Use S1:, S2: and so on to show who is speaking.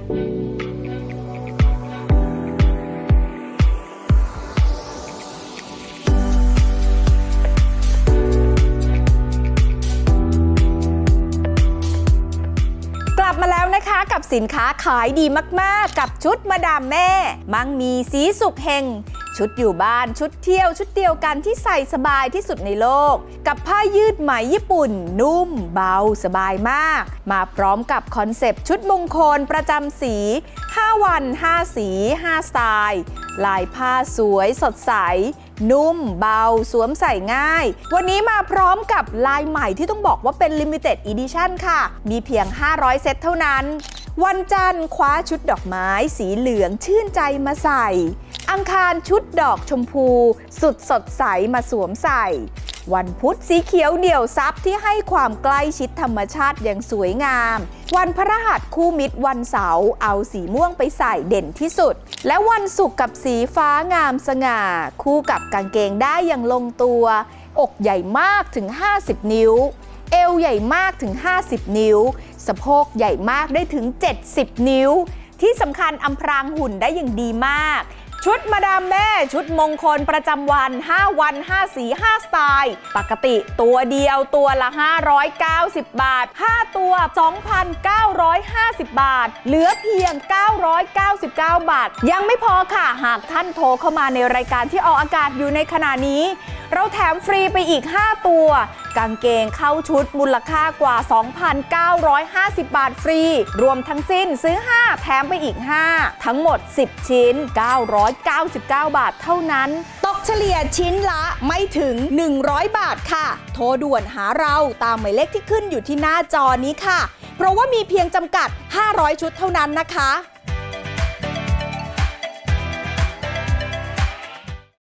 S1: มาแล้วนะคะกับสินค้าขายดีมากๆกับชุดมาดามแม่มั่งมีสีสุขเฮงชุดอยู่บ้านชุดเที่ยวชุดเดียวกันที่ใส่สบายที่สุดในโลกกับผ้ายืดไหมญี่ปุ่นนุ่มเบาสบายมากมาพร้อมกับคอนเซปต์ชุดมงคลประจำสี5วัน5สี5สไตล์ลายผ้าสวยสดใสนุ่มเบาสวมใส่ง่ายวันนี้มาพร้อมกับลายใหม่ที่ต้องบอกว่าเป็น Limited Edition ค่ะมีเพียง500เซตเท่านั้นวันจันทร์คว้าชุดดอกไม้สีเหลืองชื่นใจมาใส่อังคารชุดดอกชมพูสุดสดใสมาสวมใส่วันพุธสีเขียวเดี่ยวซับที่ให้ความใกล้ชิดธรรมชาติอย่างสวยงามวันพฤหัสคู่มิตรวันเสาร์เอาสีม่วงไปใส่เด่นที่สุดและวันศุกร์กับสีฟ้างามสง่าคู่กับกางเกงได้อย่างลงตัวอกใหญ่มากถึง50นิ้วเอวใหญ่มากถึง50นิ้วสะโพกใหญ่มากได้ถึง70นิ้วที่สำคัญอำพรางหุ่นได้อย่างดีมากชุดมาดามแม่ชุดมงคลประจำวัน5วัน5สี5สไตล์ปกติตัวเดียวตัวละ590 บาท5ตัว 2,950 บาทเหลือเพียง999 บาทยังไม่พอค่ะหากท่านโทรเข้ามาในรายการที่ออกอากาศอยู่ในขณะนี้เราแถมฟรีไปอีก5ตัวกางเกงเข้าชุดมูลค่ากว่า 2,950 บาทฟรีรวมทั้งสิ้นซื้อ5แถมไปอีก5ทั้งหมด10ชิ้น999 บาทเท่านั้นตกเฉลี่ยชิ้นละไม่ถึง100บาทค่ะโทรด่วนหาเราตามหมายเลขที่ขึ้นอยู่ที่หน้าจอนี้ค่ะเพราะว่ามีเพียงจำกัด500ชุดเท่านั้นนะคะ